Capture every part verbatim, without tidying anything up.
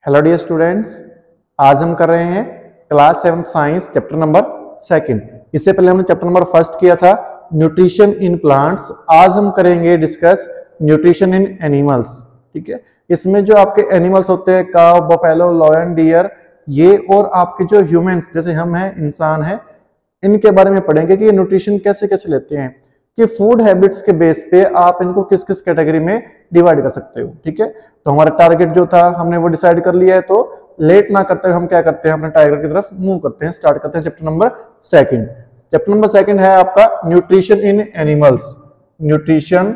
Hello dear students, आज हम कर रहे हैं class seven science chapter number second. इससे पहले हमने चैप्टर नंबर फर्स्ट किया था न्यूट्रिशन इन प्लांट्स। आज हम करेंगे डिस्कस न्यूट्रिशन इन एनिमल्स। ठीक है, इसमें जो आपके एनिमल्स होते हैं काव, बफेलो, लॉयन, डियर, ये और आपके जो ह्यूमंस जैसे हम हैं, इंसान हैं, इनके बारे में पढ़ेंगे कि ये न्यूट्रिशन कैसे कैसे लेते हैं, कि फूड हैबिट्स के बेस पे आप इनको किस किस कैटेगरी में डिवाइड कर सकते हो। ठीक है, तो हमारा टारगेट जो था हमने वो डिसाइड कर लिया है, तो लेट ना करते हुए हम क्या करते हैं, अपने टारगेट की तरफ मूव करते हैं, स्टार्ट करते हैं chapter number second. Chapter number second है आपका nutrition in animals. Nutrition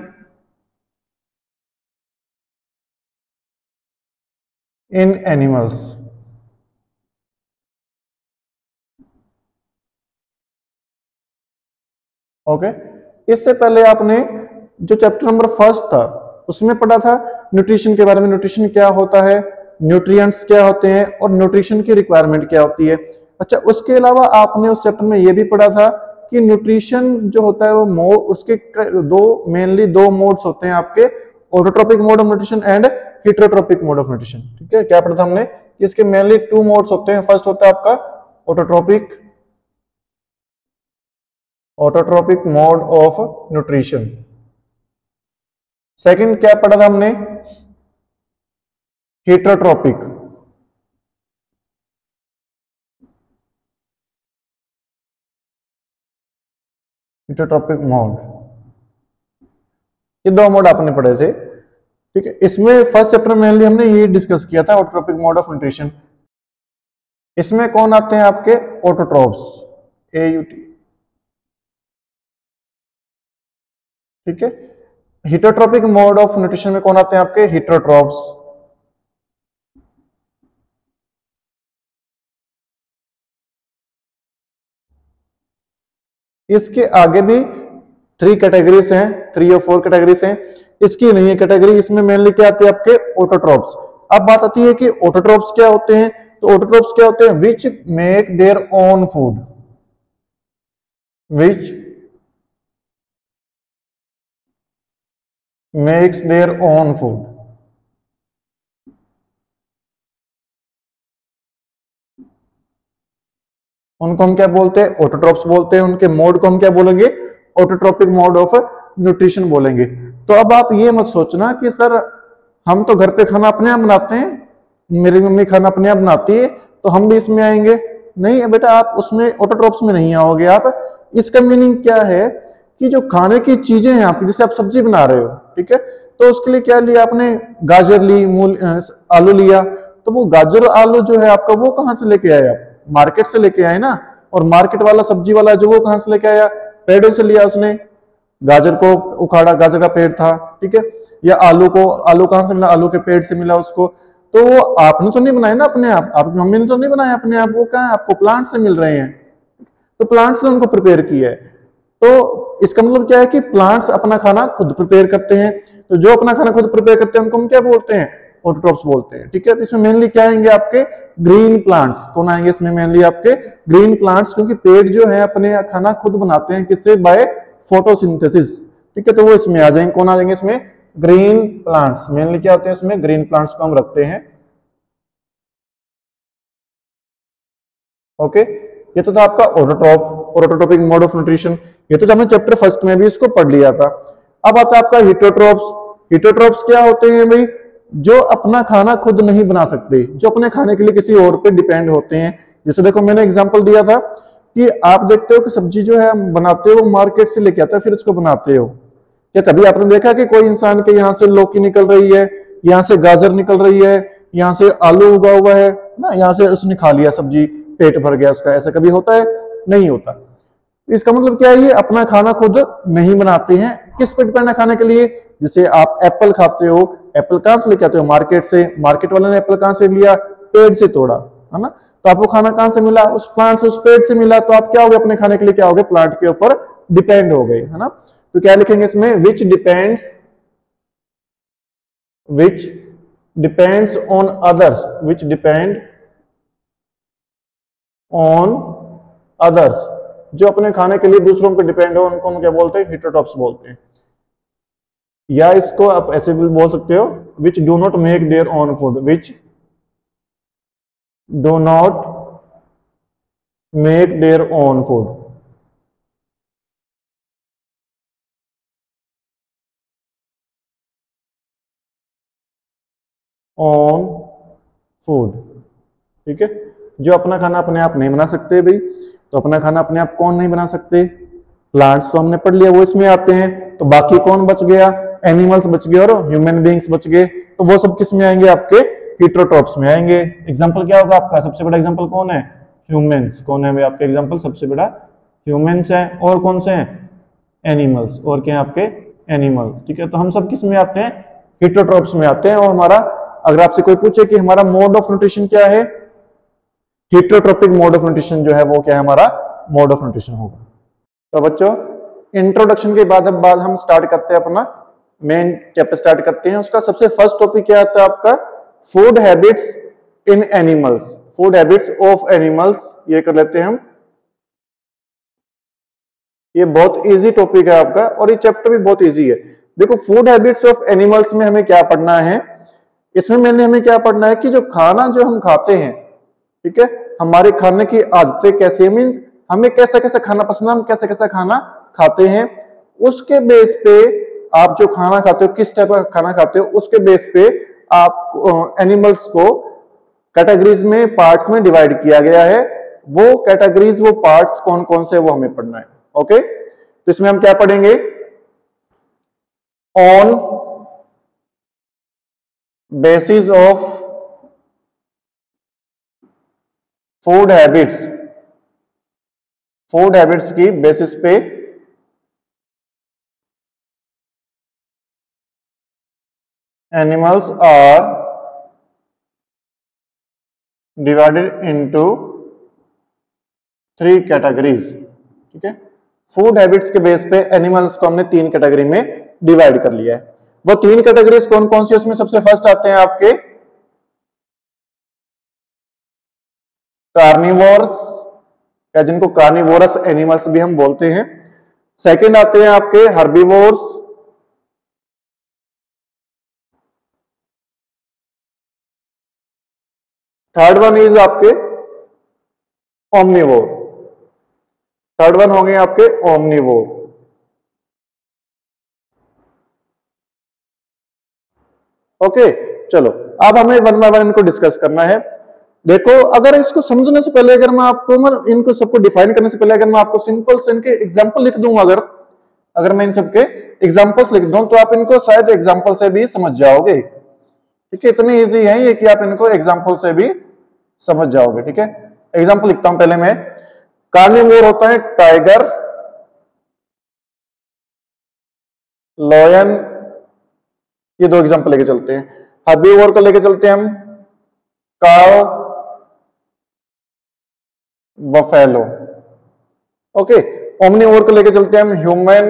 in animals. Okay, इससे पहले आपने जो चैप्टर नंबर फर्स्ट था उसमें पढ़ा था न्यूट्रिशन के बारे में, न्यूट्रिशन क्या होता है, न्यूट्रिएंट्स क्या होते हैं और न्यूट्रिशन की रिक्वायरमेंट क्या होती है। अच्छा, उसके अलावा आपने उस चैप्टर में यह भी पढ़ा था कि न्यूट्रिशन जो होता है वो मोड, उसके दो मेनली दो मोड्स होते हैं आपके, autotrophic mode of nutrition and heterotrophic mode of nutrition. ठीक है, क्या पढ़ा था हमने, इसके मेनली टू मोड्स होते हैं। फर्स्ट होता है आपका autotrophic autotrophic mode of nutrition. Second क्या पढ़ा था हमने, हेटेरोट्रोपिक हेटेरोट्रोपिक मोड। ये दो मोड आपने पढ़े थे। ठीक है, इसमें फर्स्ट चैप्टर में मेनली हमने ये डिस्कस किया था ऑटोट्रोपिक मोड ऑफ न्यूट्रिशन। इसमें कौन आते हैं आपके ऑटोट्रोप्स, ए यू टी। ठीक है, हेटेरोट्रोपिक मोड ऑफ न्यूट्रिशन में कौन आते हैं आपके हेटेरोट्रोप्स। इसके आगे भी थ्री कैटेगरीज हैं, थ्री और फोर कैटेगरीज हैं। इसकी नहीं है कैटेगरी, इसमें मेनली क्या आते हैं आपके ऑटोट्रोप्स। अब बात आती है कि ऑटोट्रोप्स क्या होते हैं, तो ऑटोट्रोप्स क्या होते हैं, which make their own food, which makes their own food. उनको हम क्या बोलते हैं, ऑटोट्रोप्स बोलते हैं। उनके मोड को हम क्या बोलेंगे, ऑटोट्रोपिक मोड ऑफ न्यूट्रिशन बोलेंगे। तो अब आप ये मत सोचना कि सर हम तो घर पे खाना अपने आप बनाते हैं, मेरी मम्मी खाना अपने आप बनाती है तो हम भी इसमें आएंगे। नहीं बेटा, आप उसमें ऑटोट्रोप्स में नहीं आओगे आप। इसका मीनिंग क्या है कि जो खाने की चीजें हैं आपकी, जैसे आप सब्जी बना रहे हो, ठीक है, तो उसके लिए क्या लिया आपने, गाजर ली, मूल आलू लिया, तो वो गाजर आलू जो है आपका वो कहां से लेके आए आप, मार्केट से लेके आए ना। और मार्केट वाला सब्जी वाला जो वो कहां से लेके आया, पेड़ों से लिया उसने, गाजर को उखाड़ा, गाजर का पेड़ था। ठीक है, या आलू को, आलू कहां से मिला, आलू के पेड़ से मिला उसको। तो वो आपने तो नहीं बनाया ना अपने आप, आपकी मम्मी ने तो नहीं बनाया अपने आप, वो कहां आपको प्लांट से मिल रहे हैं, तो प्लांट्स ने उनको प्रिपेयर किया है। तो इसका मतलब क्या है कि प्लांट्स अपना खाना खुद प्रिपेयर करते हैं। तो जो अपना खाना खुद प्रिपेयर करते हैं उनको हम क्या बोलते हैं, ऑटोट्रोप्स बोलते हैं। ठीक है, तो इसमें मेनली क्या आएंगे आपके ग्रीन प्लांट्स। कौन आएंगे इसमें, मेनली आपके ग्रीन प्लांट्स, क्योंकि पेड़ जो है अपने खाना खुद बनाते हैं, किससे, बाय फोटोसिंथेसिस। ठीक है, तो वो इसमें आ जाएंगे। कौन आ जाएंगे इसमें, ग्रीन प्लांट्स। मेनली क्या होते हैं इसमें, ग्रीन प्लांट्स को हम रखते हैं। ओके, ये तो था आपका ऑटोट्रोप और ऑटोट्रोपिक मोड ऑफ न्यूट्रिशन। ये तो हमने चैप्टर फर्स्ट में भी इसको पढ़ लिया था। अब आता है आपका हेटेरोट्रोप्स। हेटेरोट्रोप्स क्या होते हैं भाई, जो अपना खाना खुद नहीं बना सकते, जो अपने खाने के लिए किसी और पे डिपेंड होते हैं। जैसे देखो मैंने एग्जांपल दिया था कि आप देखते हो कि सब्जी जो है बनाते हो वो मार्केट से लेके आता है, फिर इसको बनाते हो। क्या कभी आपने देखा कि कोई इंसान के यहाँ से लौकी निकल रही है, यहाँ से गाजर निकल रही है, यहाँ से आलू उगा हुआ है ना, यहाँ से उसने खा लिया सब्जी, पेट भर गया उसका, ऐसा कभी होता है, नहीं होता। इसका मतलब क्या है, ये अपना खाना खुद नहीं बनाते हैं। किस पे डिपेंड है खाने के लिए, जैसे आप एप्पल खाते हो, एप्पल कहां से लेके आते हो, मार्केट से। मार्केट वाले ने एप्पल कहां से लिया, पेड़ से तोड़ा, है ना। तो आपको खाना कहां से मिला, उस प्लांट से, उस पेड़ से मिला। तो आप क्या हो गए, अपने खाने के लिए क्या हो गए, प्लांट के ऊपर डिपेंड हो गए, है ना। तो क्या लिखेंगे इसमें, which depends which depends on others, which depend on others, जो अपने खाने के लिए दूसरों पे डिपेंड हो, उनको हम क्या बोलते हैं, हेटेरोट्रोप्स बोलते हैं। या इसको आप ऐसे भी बोल सकते हो, which do not make their own food, which do not make their own food. Own food, ठीक है। जो अपना खाना अपने आप नहीं बना सकते भाई, तो अपना खाना अपने आप कौन नहीं बना सकते? प्लांट्स तो हमने पढ़ लिया, वो इसमें आते हैं। तो बाकी कौन बच गया? एनिमल्स बच गए और ह्यूमन बीइंग्स बच गए। तो वो सब किस में आएंगे? आपके हेटेरोट्रॉप्स में आएंगे। एग्जांपल क्या होगा आपका? सबसे बड़ा एग्जांपल कौन है? ह्यूमंस। कौन है भाई आपके एग्जांपल? सबसे बड़ा ह्यूमंस है। और कौन से हैं? एनिमल्स। और क्या है आपके? एनिमल, ठीक है। तो हम सब किस में आते हैं? हेटेरोट्रॉप्स में आते हैं। और हमारा, अगर आपसे कोई पूछे कि हमारा मोड ऑफ न्यूट्रिशन क्या है, हेटेरोट्रॉपिक मोड ऑफ न्यूट्रिशन जो है वो क्या है? हमारा मोड ऑफ न्यूट्रिशन होगा। तो बच्चों, इंट्रोडक्शन के बाद अब बाद हम स्टार्ट करते हैं अपना मेन चैप्टर स्टार्ट करते हैं। उसका सबसे फर्स्ट टॉपिक क्या आता है आपका? Food habits in animals. Food habits of animals, ये कर लेते हैं हम। ये बहुत इजी टॉपिक है आपका और ये चैप्टर भी बहुत इजी है। देखो, फूड हैबिट्स ऑफ एनिमल्स में हमें क्या पढ़ना है? इसमें मैंने हमें क्या पढ़ना है कि जो खाना जो हम खाते हैं, ठीक है, हमारे खाने की आदतें कैसी है, मीन हमें कैसा कैसा खाना पसंद है, हम कैसा कैसा खाना खाते हैं, उसके बेस पे आप जो खाना खाते हो, किस टाइप का खाना खाते हो, उसके बेस पे आप एनिमल्स को कैटेगरीज में, पार्ट्स में डिवाइड किया गया है। वो कैटेगरीज, वो पार्ट्स कौन कौन से, वो हमें पढ़ना है। ओके, तो इसमें हम क्या पढ़ेंगे? On basis of food habits, food habits की बेसिस पे animals are divided into three categories, ठीक है। फूड हैबिट्स के बेस पे एनिमल्स को हमने तीन कैटेगरी में डिवाइड कर लिया है। वो तीन कैटेगरीज कौन कौन सी? उसमें सबसे फर्स्ट आते हैं आपके कार्निवोर्स, या जिनको कार्निवोरस एनिमल्स भी हम बोलते हैं। सेकंड आते हैं आपके हर्बीवोर्स, थर्ड वन इज आपके ओमनिवोर, थर्ड वन होंगे आपके ओमनिवोर। ओके, चलो अब हमें वन बाय वन इनको डिस्कस करना है। देखो, अगर इसको समझने से पहले, अगर मैं आपको, मैं इनको सबको डिफाइन करने से पहले अगर मैं आपको सिंपल से इनके एग्जांपल लिख दूं, अगर अगर मैं इन सबके एग्जांपल्स लिख दूं, तो आप इनको शायद एग्जांपल से भी समझ जाओगे, ठीक है। इतनी इजी है ये कि आप इनको एग्जांपल से भी समझ जाओगे, ठीक है। एग्जांपल लिखता हूं पहले मैं। कार्निवोर होता है टाइगर, लॉयन, ये दो एग्जांपल लेके चलते हैं। हर्बीवोर को लेके चलते हैं हम काउ, बफेलो। ओके, ओमनिवोर को लेके चलते हैं हम ह्यूमन,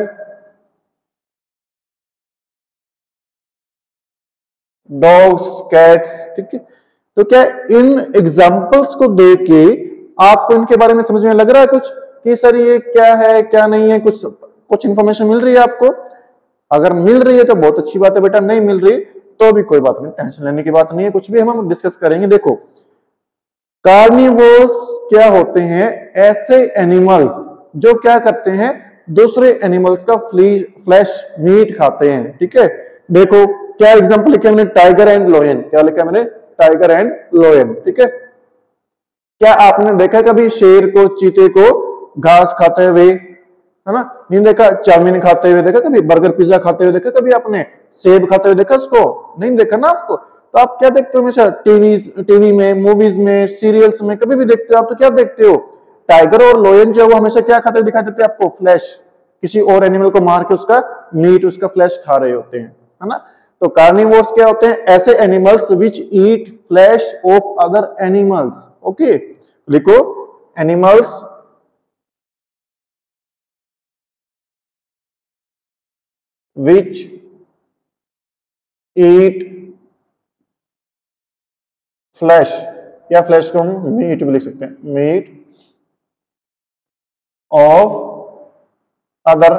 डॉग्स, कैट्स, ठीक है। तो क्या इन एग्जांपल्स को देख के आपको इनके बारे में समझ में लग रहा है कुछ कि सर ये क्या है क्या नहीं है? कुछ कुछ इंफॉर्मेशन मिल रही है आपको? अगर मिल रही है तो बहुत अच्छी बात है बेटा, नहीं मिल रही तो भी कोई बात नहीं, टेंशन लेने की बात नहीं है, कुछ भी हम डिस्कस करेंगे। देखो, कार्निवोर्स क्या होते हैं? ऐसे एनिमल्स जो क्या करते हैं? दूसरे एनिमल्स का फ्लैश मीट खाते हैं, ठीक है। देखो, क्या एग्जांपल लिखा मैंने? Tiger and lion. क्या लिखा मैंने? टाइगर एंड लोयन, ठीक है। क्या आपने देखा कभी शेर को, चीते को घास खाते हुए, है ना? नहीं देखा। चाउमीन खाते हुए देखा कभी? बर्गर पिज्जा खाते हुए देखा कभी आपने? सेब खाते हुए देखा उसको? नहीं देखा ना आपको। तो आप क्या देखते हो हमेशा? टीवी टीवी में, मूवीज में, सीरियल्स में, कभी भी देखते हो आप तो क्या देखते हो? टाइगर और लोयन जो है वो हमेशा क्या खाते हुए दिखाई देते हैं आपको? फ्लैश, किसी और एनिमल को मार के उसका मीट, उसका फ्लैश खा रहे होते हैं, है ना। तो कार्निवोर्स क्या होते हैं? ऐसे animals which eat flesh of other animals. Okay, लिखो, एनिमल्स विच ईट फ्लैश, या फ्लैश को हम मीट भी लिख सकते हैं, meat of other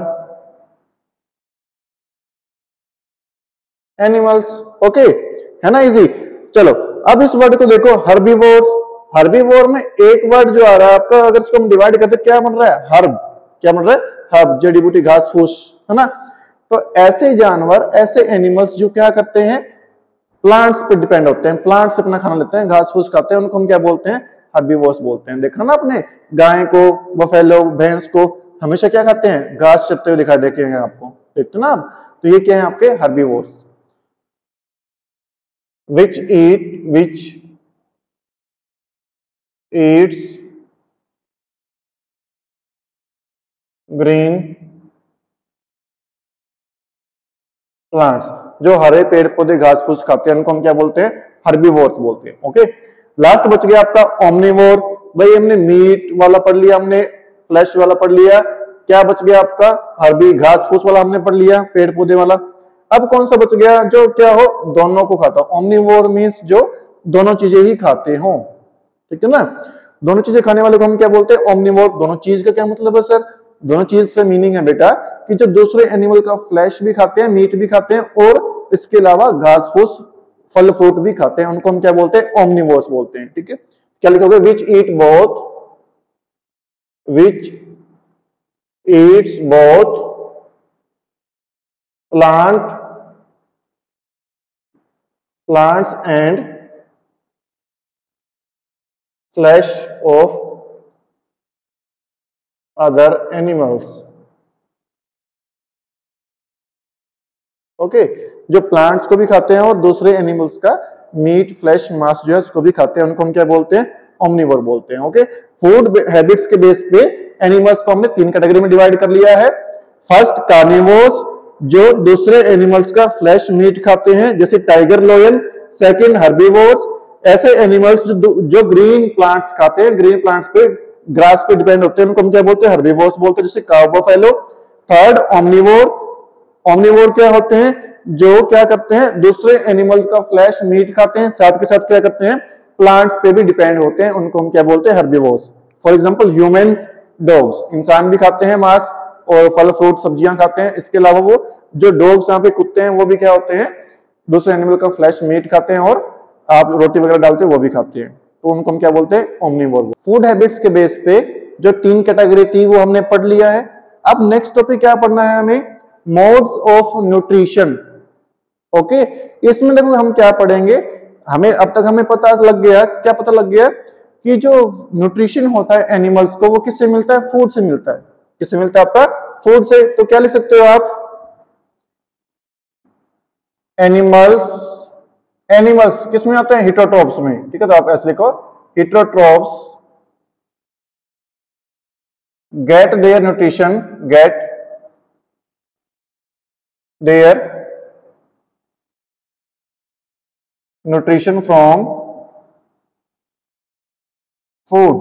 animals. Okay, है ना इजी। चलो अब इस वर्ड को देखो, हर्बीवोर्स, हर्बीवोर में एक वर्ड जो आ रहा है आपका, अगर इसको हम डिवाइड करते क्या बन रहा है, हर्ब। क्या बन रहा है, हर्ब, जड़ी बूटी, घास फूस, है ना। तो ऐसे जानवर, ऐसे एनिमल्स जो क्या करते हैं, प्लांट्स पे डिपेंड होते हैं, प्लांट्स से अपना खाना लेते हैं, घास फूस खाते हैं, उनको हम क्या बोलते हैं, हर्बीवोर्स बोलते हैं। देखा ना आपने, गाय को, बफेलो, भैंस को हमेशा क्या खाते हैं, घास चरते हुए दिखाई देंगे आपको, देखते ना आप। तो ये क्या है आपके herbivores. Which eat which eats green plants, जो हरे पेड़ पौधे घास फूस खाते हैं उनको हम क्या बोलते हैं, हर्बीवोर्स बोलते हैं। ओके, लास्ट बच गया आपका ओमनिवोर। भाई हमने मीट वाला पढ़ लिया, हमने फ्लैश वाला पढ़ लिया, क्या बच गया आपका, हर्बी घास फूस वाला हमने पढ़ लिया, पेड़ पौधे वाला। अब कौन सा बच गया जो क्या हो, दोनों को खाता हो। ओमनिवोर मीन्स जो दोनों चीजें ही खाते हो, ठीक है ना। दोनों चीजें खाने वाले को हम क्या बोलते हैं, ओमनिवोर। दोनों चीज का क्या मतलब है सर, दोनों चीज से मीनिंग है बेटा कि जो दूसरे एनिमल का फ्लैश भी खाते हैं, मीट भी खाते हैं, और इसके अलावा घास फूस, फल फ्रूट भी खाते हैं, उनको हम क्या बोलते हैं, ओमनिवोर्स बोलते हैं। ठीक है, क्या लिखोगे, which eat both, which eats both plant plants and flesh of other animals. Okay, जो प्लांट्स को भी खाते हैं और दूसरे एनिमल्स का मीट, फ्लैश, मांस जो है उसको भी खाते हैं, उनको हम क्या बोलते हैं, ओमनिवोर बोलते हैं। ओके, फूड हैबिट्स के बेस पे एनिमल्स को हमने तीन कैटेगरी में डिवाइड कर लिया है। फर्स्ट कार्निवोर्स, जो दूसरे एनिमल्स का फ्लैश, मीट खाते हैं, जैसे टाइगर, लायन। सेकंड हर्बीवोर्स, ऐसे एनिमल्स जो जो ग्रीन प्लांट्स खाते हैं, ग्रीन प्लांट्स पे, ग्रास पे डिपेंड होते हैं, उनको हम क्या बोलते हैं, हर्बीवोर्स बोलते हैं, जैसे cow, buffalo. Third omnivore, omnivore क्या होते हैं, जो क्या करते हैं, दूसरे एनिमल का फ्लैश, मीट खाते हैं, साथ के साथ क्या करते हैं, प्लांट्स पे भी डिपेंड होते हैं, उनको हम क्या बोलते हैं, herbivores. For example humans, dogs, इंसान भी खाते हैं मांस और फल फ्रूट सब्जियां खाते हैं। इसके अलावा वो जो डॉग्स यहाँ पे कुत्ते हैं वो भी क्या होते हैं, दूसरे एनिमल का फ्लैश, मीट खाते हैं, और आप रोटी वगैरह डालते हैं वो भी खाते हैं, तो उनको हम क्या बोलते हैं, ओमनिवोर। फूड हैबिट्स के बेस पे जो तीन कैटेगरी थी वो हमने पढ़ लिया है। अब नेक्स्ट टॉपिक क्या पढ़ना है हमें, मोड्स ऑफ न्यूट्रिशन। ओके, इसमें देखो हम क्या पढ़ेंगे, हमें अब तक हमें पता लग गया, क्या पता लग गया कि जो न्यूट्रिशन होता है एनिमल्स को वो किससे मिलता है, फूड से मिलता है। किससे मिलता है आपका, फूड से। तो क्या लिख सकते हो आप, एनिमल्स, एनिमल्स किसमें आते हैं, हिटोट्रॉप्स में। ठीक है, तो आप ऐसे लिखो, heterotrophs get their nutrition, get their nutrition from food.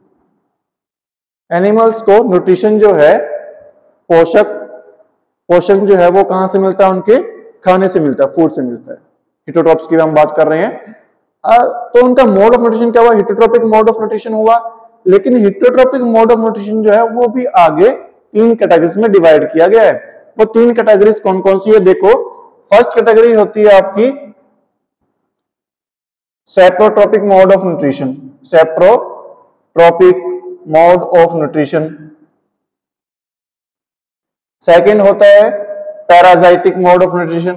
Animals को न्यूट्रिशन जो है, पोषक पोषण जो है वो कहां से मिलता है, उनके खाने से मिलता है, फूड से मिलता है। हिटोट्रॉप्स की हम बात कर रहे हैं। आ, तो उनका मोड ऑफ न्यूट्रिशन क्या हुआ, हिटोट्रॉपिक मोड ऑफ न्यूट्रिशन हुआ। लेकिन हिटोट्रॉपिक मोड ऑफ न्यूट्रिशन जो है वो भी आगे तीन कैटेगरीज में डिवाइड किया गया है। वो तीन कैटेगरीज कौन कौन सी है, देखो। फर्स्ट कैटेगरी होती है आपकी saprotrophic mode of nutrition, saprotrophic mode of nutrition. Second होता है parasitic mode of nutrition,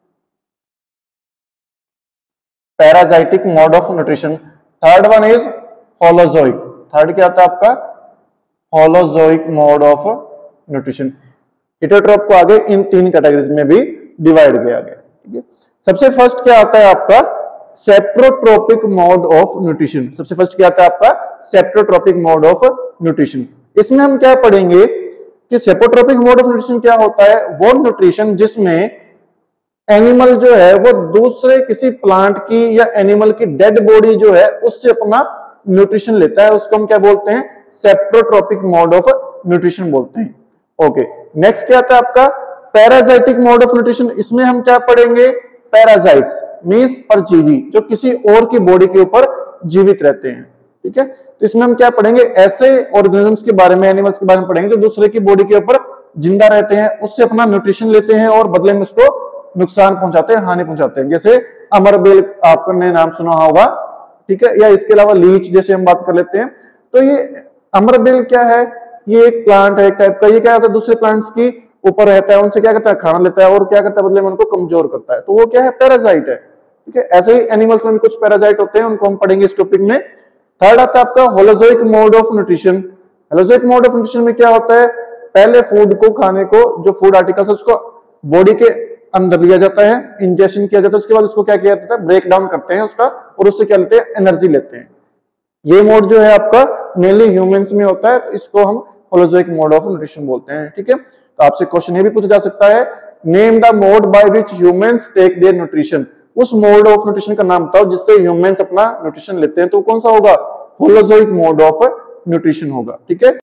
parasitic mode of nutrition. Third one is holozoic, third क्या आता है आपका, holozoic mode of nutrition. Heterotroph को आगे इन तीन कैटेगरीज में भी डिवाइड किया गया। ठीक है, सबसे फर्स्ट क्या आता है आपका, सेप्रोट्रोपिक मोड ऑफ न्यूट्रिशन। सबसे फर्स्ट क्या आता है आपका, सेप्रोट्रोपिक मोड ऑफ न्यूट्रिशन। इसमें हम क्या पढ़ेंगे कि सेप्रोट्रोपिक मोड ऑफ न्यूट्रिशन क्या होता है, वो न्यूट्रिशन जिसमें एनिमल जो है वो दूसरे किसी प्लांट की या एनिमल की डेड बॉडी जो है उससे अपना न्यूट्रिशन लेता है, उसको हम क्या बोलते हैं, सेप्रोट्रोपिक मोड ऑफ न्यूट्रिशन बोलते हैं। ओके, नेक्स्ट क्या आता है आपका, पैराजाइटिक मोड ऑफ न्यूट्रिशन। इसमें हम क्या पढ़ेंगे, पैराजाइट्स मींस परजीवी, जो किसी और की बॉडी के ऊपर जीवित रहते हैं। ठीक है, तो इसमें हम क्या पढ़ेंगे, ऐसे ऑर्गेनिजम्स के बारे में, एनिमल्स के बारे में पढ़ेंगे जो दूसरे की बॉडी के ऊपर जिंदा रहते हैं, उससे अपना न्यूट्रिशन लेते हैं और बदले में उसको नुकसान पहुंचाते हैं, हानि पहुंचाते हैं। जैसे अमरबेल आपने नाम सुना होगा, ठीक है, या इसके अलावा लीच जैसे हम बात कर लेते हैं। तो ये अमरबेल क्या है, ये एक प्लांट है एक टाइप का, ये क्या होता है दूसरे प्लांट्स की ऊपर रहता है, उनसे क्या करता है खाना लेता है और क्या करता है बदले में उनको कमजोर करता है, तो वो क्या है पैरासाइट है। ठीक है, ऐसे ही एनिमल्स में भी कुछ पैरासाइट होते हैं, उनको हम पढ़ेंगे इस टॉपिक में। थर्ड आता है आपका holozoic mode of nutrition. Holozoic mode of nutrition में क्या होता है, पहले फूड को खाने को जो फूड आर्टिकल्स है उसको बॉडी के अंदर लिया जाता है, इंजेक्शन किया जाता है, उसके बाद उसको क्या किया जाता है ब्रेक डाउन करते हैं उसका, और उससे क्या लेते हैं एनर्जी लेते हैं। ये मोड जो है आपका मेनली ह्यूमंस में होता है, तो इसको हम होलोजोइक मोड ऑफ न्यूट्रिशन बोलते हैं। ठीक है, तो आपसे क्वेश्चन ये भी पूछा जा सकता है, name the mode by which humans take their nutrition. उस मोड ऑफ न्यूट्रिशन का नाम बताओ जिससे ह्यूमंस अपना न्यूट्रिशन लेते हैं, तो कौन सा होगा, होलोजोइक मोड ऑफ न्यूट्रिशन होगा। ठीक है,